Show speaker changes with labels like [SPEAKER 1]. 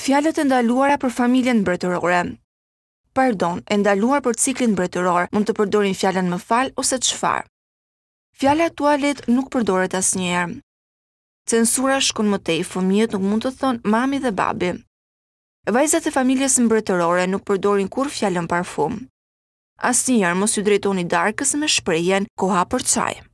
[SPEAKER 1] Fjalët e ndaluara për familjen mbretërore. Pardon, e ndaluar për ciklin mbretëror mund të përdorin fjalën më fal ose çfarë. Fjala tualet nuk përdoret asnjëherë. Censura shkon më tej, fëmijët nuk mund të thonë mami dhe babi. Vajzat e familjes mbretërore nuk përdorin kur fjalën parfum. Asnjëherë mos ju drejtoni darkës me shprehjen koha për çaj.